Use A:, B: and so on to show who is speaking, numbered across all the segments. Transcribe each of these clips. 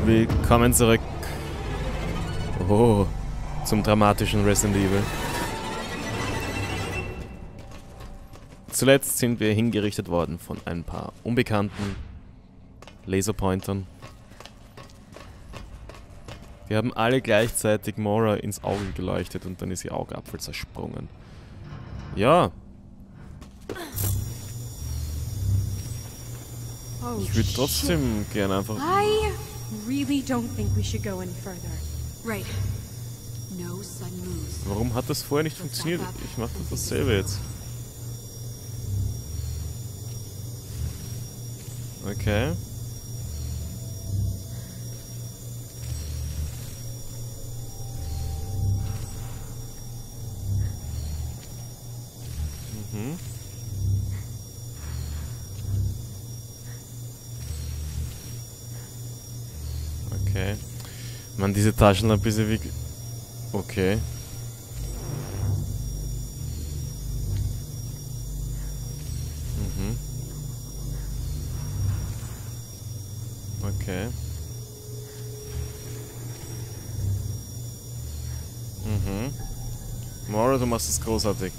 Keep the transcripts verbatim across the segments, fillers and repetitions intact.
A: Willkommen zurück. Oh, zum dramatischen Resident Evil. Zuletzt sind wir hingerichtet worden von ein paar unbekannten Laserpointern. Wir haben alle gleichzeitig Mora ins Auge geleuchtet und dann ist ihr Augapfel zersprungen. Ja. Ich würde trotzdem gerne einfach...
B: I really don't think we should go any further.
C: Right. No sun moves.
A: Warum hat das vorher nicht funktioniert? Ich mache dasselbe jetzt. Okay. Mhm. Okay. Mann, diese Taschenlampe ist ja wirklich... Okay. Mhm. Okay. Mhm. Mora, du machst es großartig.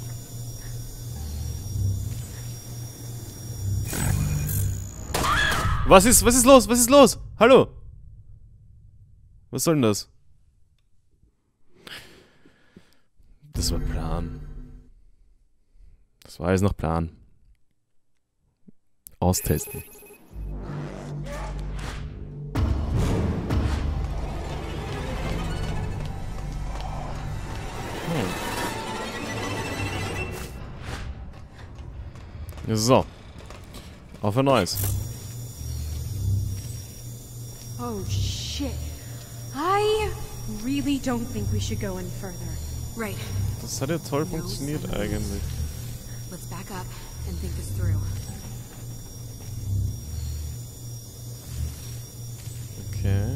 A: Was ist, was ist los? Was ist los? Hallo? Was soll denn das? Das war Plan. Das war alles noch Plan. Austesten. Hm. So. Auf ein neues.
B: Oh shit. I really don't think we should go any further.
C: Right.
A: Das hat ja toll funktioniert eigentlich.
C: Let's back up and think this through.
A: Okay.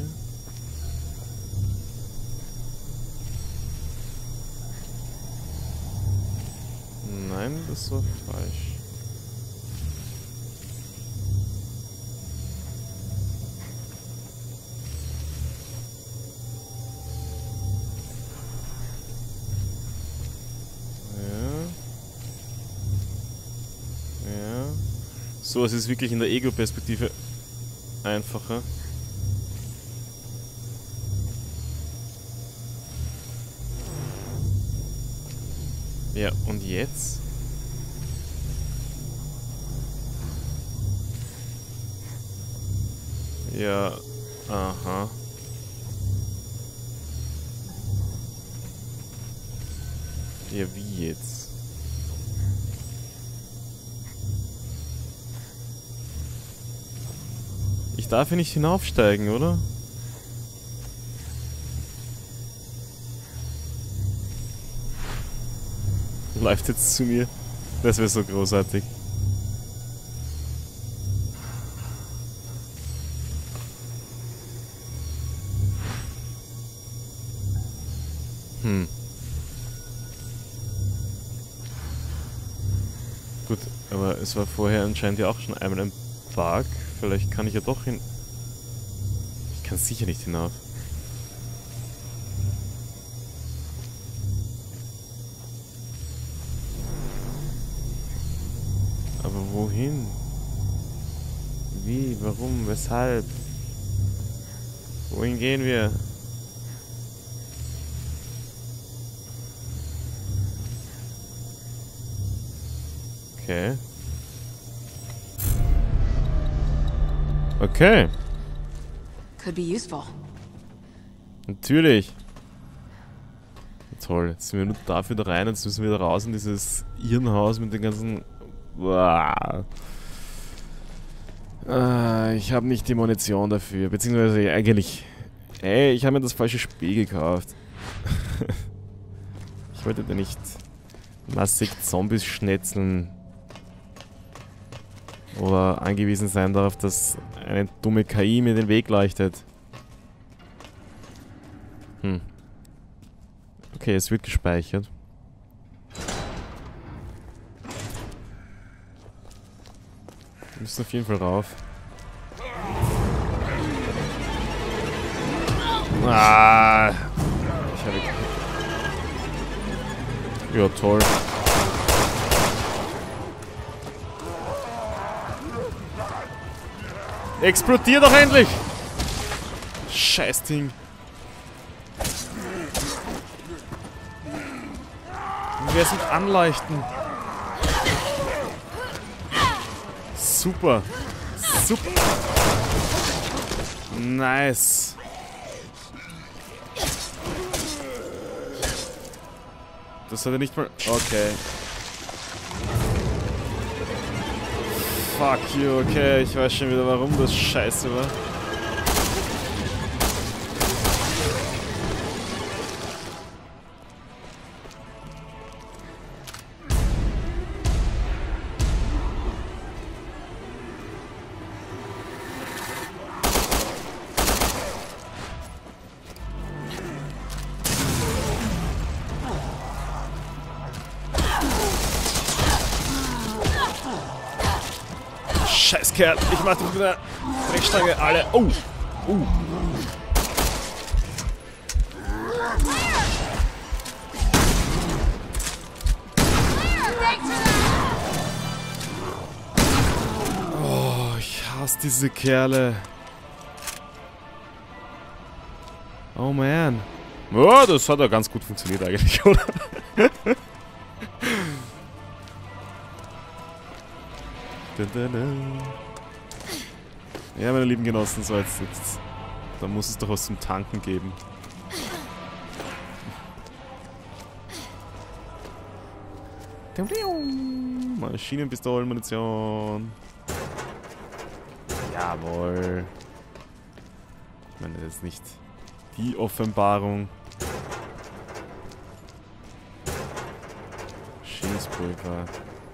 A: Nein, das war falsch. So, es ist wirklich in der Ego-Perspektive einfacher. Ja, und jetzt? Ja, aha. Ja, wie jetzt? Ich darf hier nicht hinaufsteigen, oder? Läuft jetzt zu mir. Das wäre so großartig. Hm. Gut, aber es war vorher anscheinend ja auch schon einmal ein Bug. Vielleicht kann ich ja doch hin... Ich kann sicher nicht hinauf. Aber wohin? Wie? Warum? Weshalb? Wohin gehen wir? Okay. Okay.
C: Could be useful.
A: Natürlich. Toll. Jetzt sind wir nur dafür da rein, jetzt müssen wir da raus in dieses Irrenhaus mit den ganzen... Wow. Äh, ich habe nicht die Munition dafür. Beziehungsweise eigentlich... Ey, ich habe mir das falsche Spiel gekauft. Ich wollte da nicht massig Zombies schnetzeln. Oder angewiesen sein darauf, dass eine dumme K I mir den Weg leuchtet. Hm. Okay, es wird gespeichert. Wir müssen auf jeden Fall rauf. Ah. Ich habe... Ja, toll. Explodier doch endlich! Scheiß Ding. Wer sind anleuchten? Super. Super. Nice. Das hat er nicht mal... Okay. Fuck you, okay. Ich weiß schon wieder, warum das scheiße war. Scheiß Kerl, ich mach dich mit der Brechstange alle. Oh! Uh. Oh, ich hasse diese Kerle. Oh man. Oh, das hat ja ganz gut funktioniert eigentlich, oder? Ja, meine lieben Genossen, so jetzt, jetzt, da muss es doch was zum Tanken geben. Maschinenpistolen, Munition. Jawohl. Ich meine, das ist nicht die Offenbarung. Schießpulver.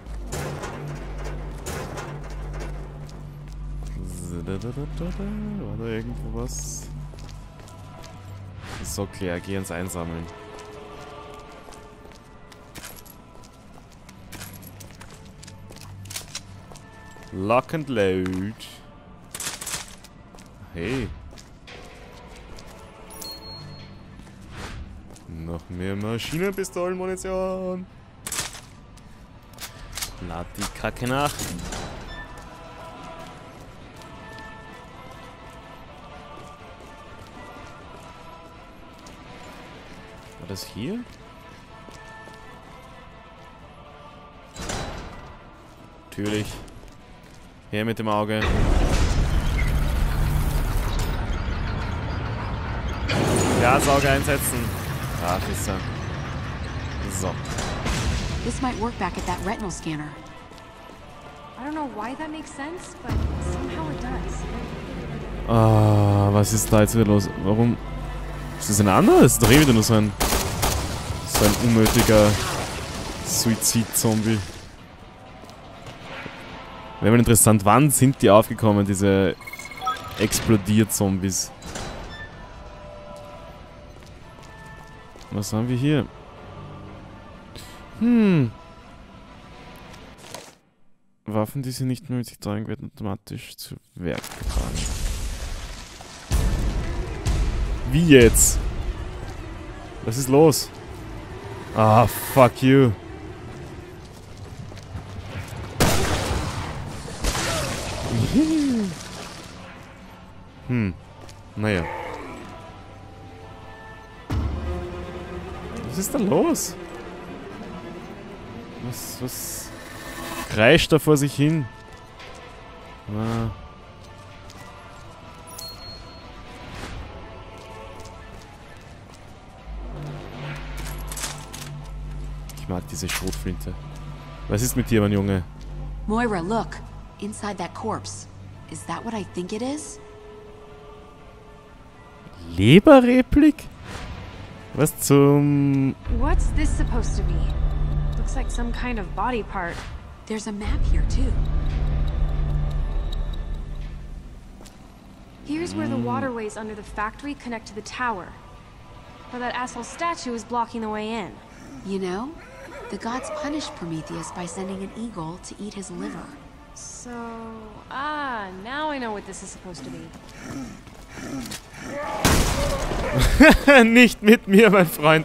A: War da irgendwo was? Ist okay, geh ins Einsammeln. Lock and load. Hey. Noch mehr Maschinenpistolenmunition. Lad die Kacke nach. War das hier? Natürlich. Her mit dem Auge. Gasauge einsetzen. Ah, ist er. So.
C: This might work back at that retinal scanner.
B: I don't know why that makes sense, but somehow it does.
A: Ah, was ist da jetzt wieder los? Warum? Ist das ein anderer? Das ist doch eh wieder nur so ein... So ein unnötiger Suizid-Zombie. Wäre mal interessant, wann sind die aufgekommen, diese Explodier-Zombies? Was haben wir hier? Hm. Waffen, die sie nicht mehr mit sich tragen, werden automatisch zu Werk getragen. Wie jetzt? Was ist los? Ah, fuck you. Hm. Naja. Was ist da los? Was, was kreischt da vor sich hin? Ah. Ich mag diese Schrotflinte. Was ist mit dir, mein Junge?
C: Moira, look. Inside that corpse. Is that what I think it is?
A: Leberreplik? Was zum...
B: What's this supposed to be? Looks like some kind of body part.
C: There's a map here, too.
B: Here's where the waterways under the factory connect to the tower. But that asshole statue is blocking the way in.
C: You know, the gods punished Prometheus by sending an eagle to eat his liver.
B: So... Ah, now I know what this is supposed to be.
A: Nicht mit mir, mein Freund.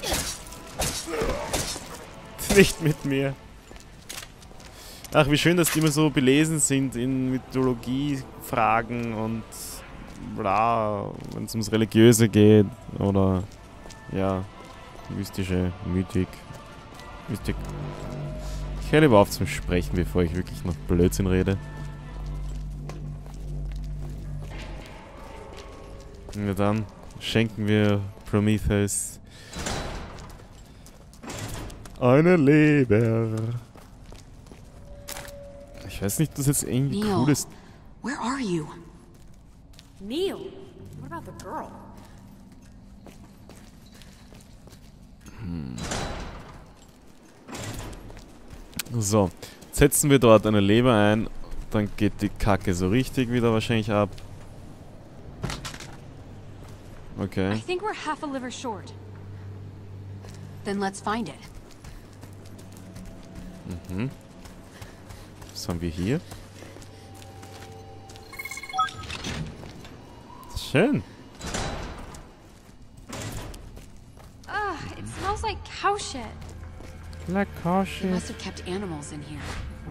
A: Nicht mit mir. Ach, wie schön, dass die immer so belesen sind in Mythologie-Fragen und bla, wenn es ums Religiöse geht oder ja, mystische Mythik. Mystik. Ich höre lieber auf zum Sprechen, bevor ich wirklich noch Blödsinn rede. Na dann schenken wir Prometheus eine Leber. Ich weiß nicht, ob das jetzt irgendwie
C: Neil,
A: cool ist.
C: where are you?
B: Neil, what about the girl?
A: So, setzen wir dort eine Leber ein, dann geht die Kacke so richtig wieder wahrscheinlich ab. Okay.
B: I think we're half a liver short.
C: Then let's find it.
A: Mhm. Was haben wir hier? Schön.
B: Ugh, it smells like cow shit.
A: Like
C: They
A: caution.
C: must have kept animals in here.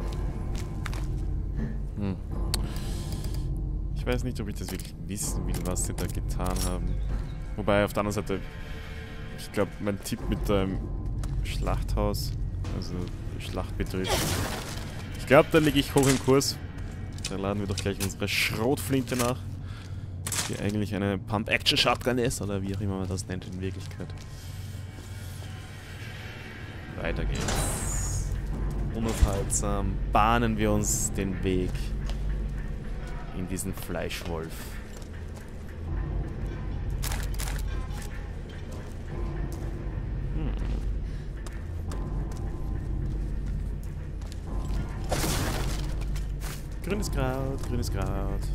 A: Hm. Ich weiß nicht, ob ich das wirklich wissen will, was sie da getan haben. Wobei, auf der anderen Seite, ich glaube, mein Tipp mit dem Schlachthaus, also Schlachtbetrieb, ich glaube, da liege ich hoch im Kurs. Da laden wir doch gleich unsere Schrotflinte nach, die eigentlich eine Pump-Action-Shotgun ist, oder wie auch immer man das nennt in Wirklichkeit. Weiter geht's. Unaufhaltsam bahnen wir uns den Weg in diesen Fleischwolf. Hm. Grünes Kraut, grünes Kraut.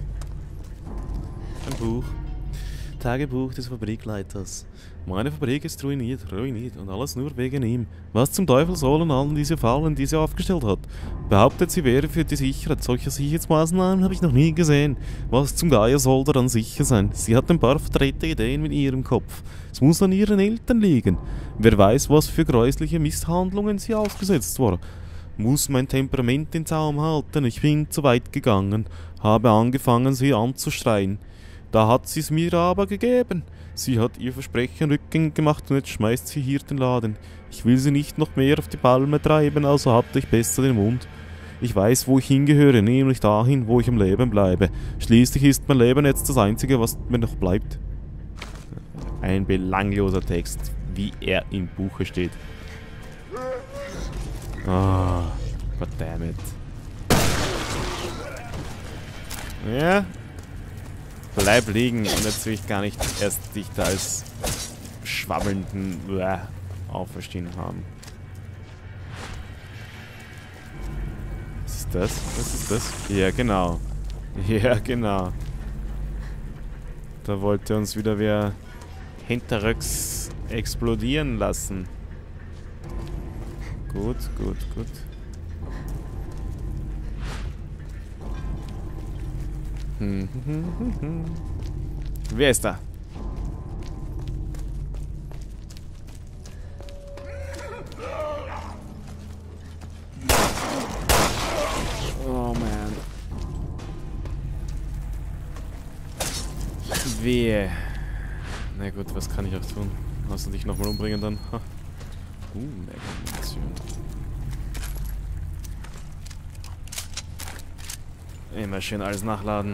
A: Ein Buch. Tagebuch des Fabrikleiters. Meine Fabrik ist ruiniert, ruiniert und alles nur wegen ihm. Was zum Teufel sollen allen diese Fallen, die sie aufgestellt hat? Behauptet, sie wäre für die Sicherheit. Solche Sicherheitsmaßnahmen habe ich noch nie gesehen. Was zum Geier soll daran sicher sein? Sie hat ein paar verdrehte Ideen in ihrem Kopf. Es muss an ihren Eltern liegen. Wer weiß, was für gräusliche Misshandlungen sie ausgesetzt war. Muss mein Temperament den Zaum halten. Ich bin zu weit gegangen. Habe angefangen, sie anzuschreien. Da hat sie es mir aber gegeben. Sie hat ihr Versprechen rückgängig gemacht und jetzt schmeißt sie hier den Laden. Ich will sie nicht noch mehr auf die Palme treiben, also hatte ich besser den Mund. Ich weiß, wo ich hingehöre, nämlich dahin, wo ich am Leben bleibe. Schließlich ist mein Leben jetzt das Einzige, was mir noch bleibt. Ein belangloser Text, wie er im Buche steht. Ah, oh, goddammit. Ja. Bleib liegen und jetzt will ich gar nicht erst dich da als schwabbelnden Uah, auferstehen haben. Was ist das? Was ist das? Ja, genau. Ja, genau. Da wollte uns wieder wer hinterrücks explodieren lassen. Gut, gut, gut. Hm, hm, hm, hm. Wer ist da? Oh man. Wehe. Na gut, was kann ich auch tun? Hast du dich nochmal umbringen dann? Ha. Uh, Mega-Munition. Immer schön alles nachladen.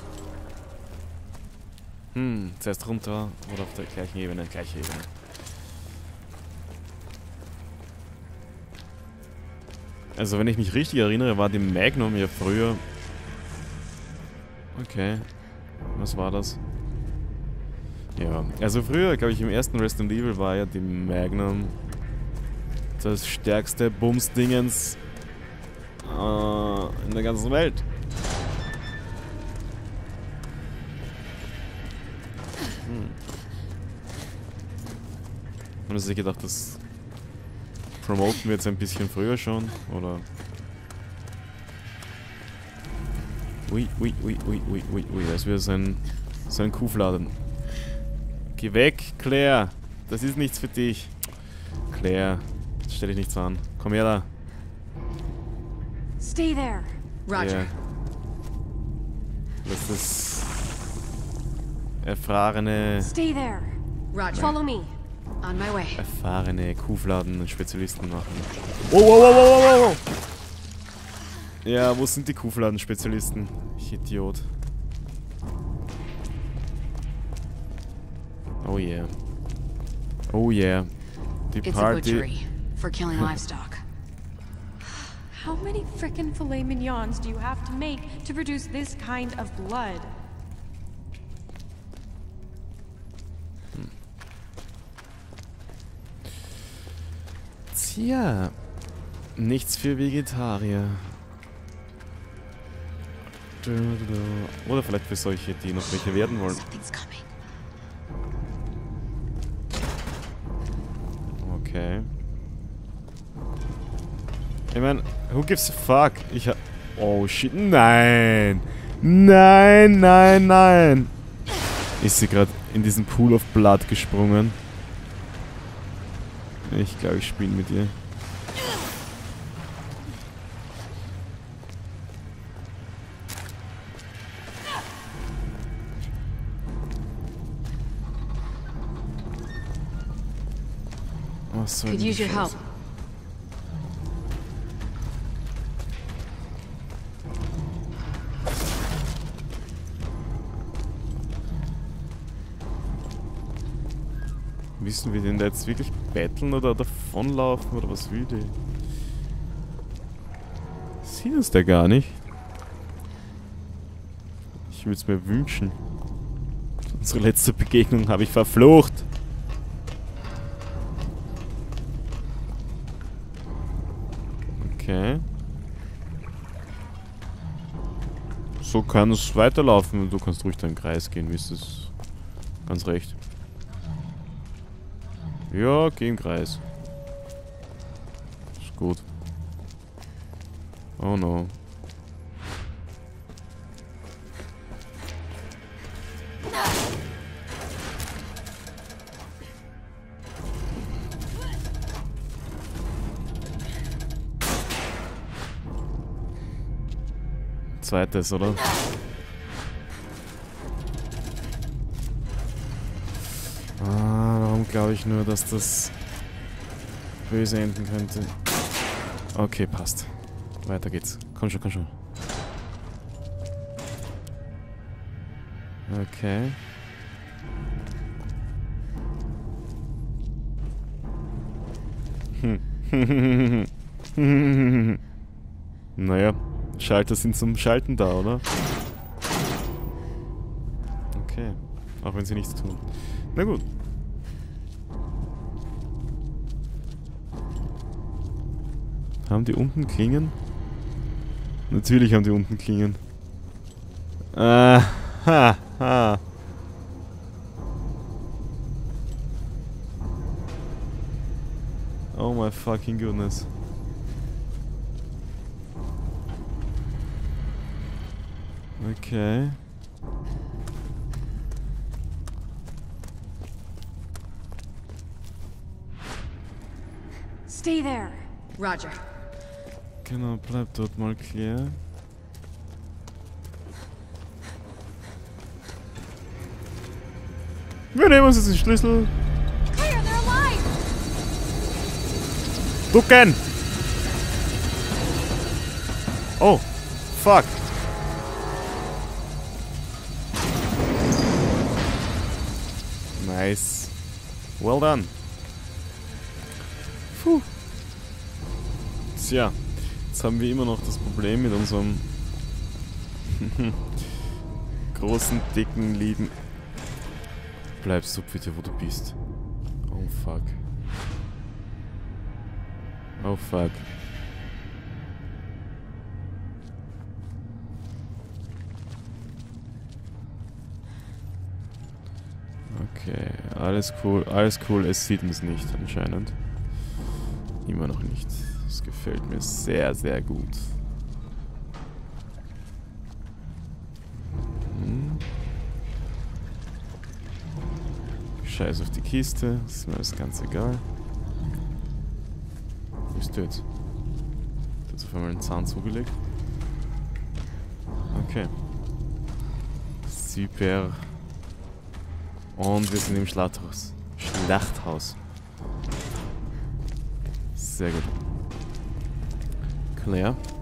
A: Hm, zuerst runter oder auf der gleichen Ebene, gleiche Ebene. Also wenn ich mich richtig erinnere, war die Magnum ja früher... Okay, was war das? Ja, also früher, glaube ich, im ersten Resident Evil war ja die Magnum das stärkste Bumsdingens äh, in der ganzen Welt. Hm. Und also ich gedacht, das promoten wir jetzt ein bisschen früher schon, oder? Ui, ui, ui, ui, ui, ui, ui, das wäre so ein, so ein Kuhfladen. Geh weg, Claire. Das ist nichts für dich. Claire, stell dich nicht so an. Komm her da.
B: Stay there.
C: Roger.
A: Ja. Das ist erfahrene,
B: Stay there.
C: Roger.
B: Follow me.
C: On my way.
A: erfahrene Kuhfladen-Spezialisten machen. Oh, oh, oh, oh, oh, oh. Ja, wo sind die Kuhfladen-Spezialisten? Ich Idiot. Oh yeah. Oh yeah. Die
C: It's a
A: Party.
C: butchery for killing livestock.
B: How many frickin' filet mignons do you have to make to produce this kind of blood?
A: Tja, nichts für Vegetarier. Oder vielleicht für solche, die noch welche werden wollen.
C: Something's coming.
A: Okay. Ich mein, who gives a fuck? Ich hab... Oh shit, nein! Nein, nein, nein! Ist sie gerade in diesen Pool of Blood gesprungen? Ich glaube, ich spiele mit ihr. Was soll
C: Could
A: die
C: use your help.
A: Scheiße? Wissen wir denn da jetzt wirklich betteln oder davonlaufen oder was will die? Sieht uns der gar nicht. Ich würde es mir wünschen. Unsere letzte Begegnung habe ich verflucht. Okay. So kann es weiterlaufen und du kannst ruhig deinen Kreis gehen, wie ist das? Ganz recht. Ja, geh im Kreis. Ist gut. Oh no. Zweites, oder? Ah, warum glaube ich nur, dass das böse enden könnte? Okay, passt. Weiter geht's. Komm schon, komm schon. Okay. Hm. Naja, Schalter sind zum Schalten da, oder? Okay. Auch wenn sie nichts tun. Na gut. Haben die unten Klingen? Natürlich haben die unten Klingen. Ah, ha, ha. Oh my fucking goodness. Okay.
B: Stay there.
C: Roger.
A: Genau, bleib dort mal, Claire. Wir nehmen uns jetzt den Schlüssel.
B: Claire, they're alive!
A: Ducken! Oh, fuck. Nice. Well done. Puh. Tja, jetzt haben wir immer noch das Problem mit unserem großen, dicken, lieben... Bleibst du bitte, wo du bist. Oh fuck. Oh fuck. Okay, alles cool, alles cool, es sieht uns nicht anscheinend. Immer noch nicht. Das gefällt mir sehr, sehr gut. Hm. Scheiß auf die Kiste, ist mir das ganz egal. Wo ist der jetzt? Der hat auf einmal einen Zahn zugelegt. Okay. Super. Und wir sind im Schlachthaus. Schlachthaus. Sehr gut. Claire.